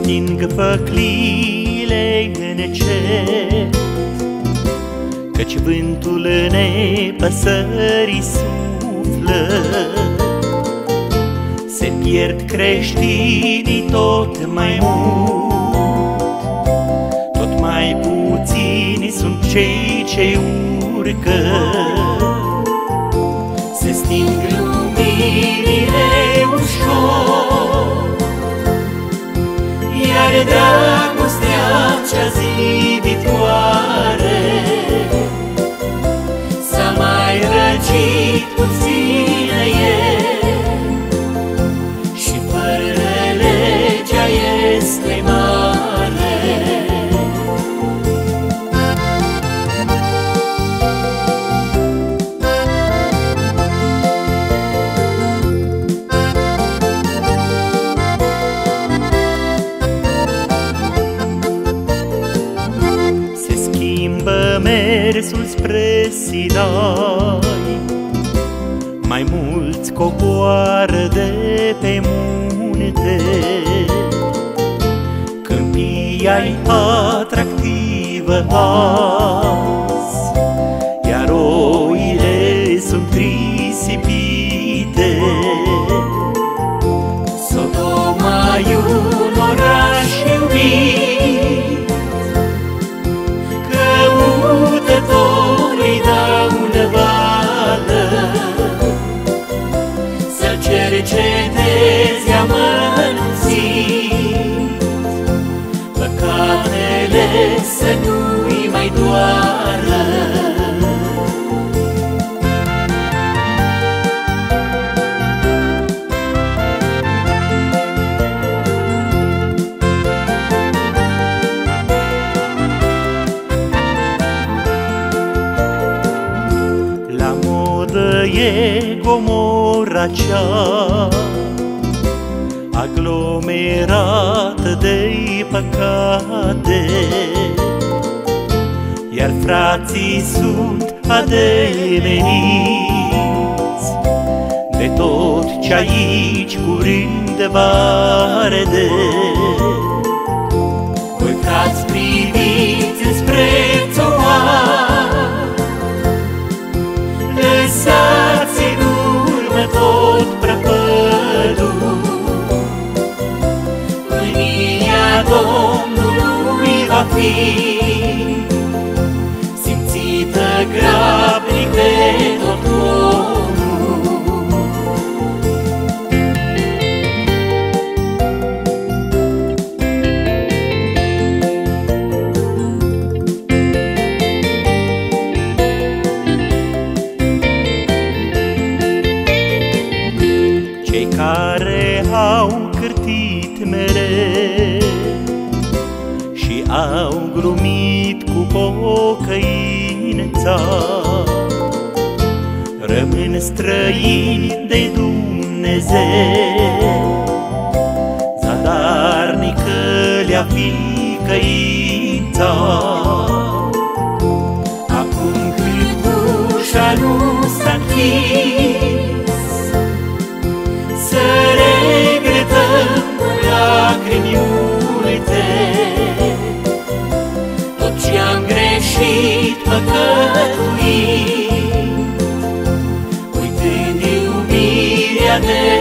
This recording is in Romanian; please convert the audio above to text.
sting făcliile în cer, căci vântul nepăsării suflă. Se pierd creștinii tot mai mult, tot mai puțini sunt cei ce urcă. Se sting luminile ușor, iar dragostea cea ziditoare s-a mai răcit puțin ieri, și fără legea este mare. Mersul spre Sinai, mai mulți coboară de pe munte. Câmpia-i atractivă azi, iar oile sunt risipite. Sodoma-i un oraș iubit, căutătorii dau năvală să-l cercetezi amănunțit, păcatele să nu-i mai doară. E Gomora cea aglomerată de-i păcate, iar frații sunt ademeniți de tot ce aici curând va arde. Voi, frați, priviți înspre țoar, lăsați în urmă tot prăpădul. Mânia Domnului va fi simțită grabnic de tot omul. Cei care au cârtit mereu și au glumit cu pocăința, rămân străini de Dumnezeu. Zadarnică le-a fi căința, acum când ușa nu s-a închis, să regretăm cu lacrimi multe tot ce-am greșit păcătuit, uitând iubirea de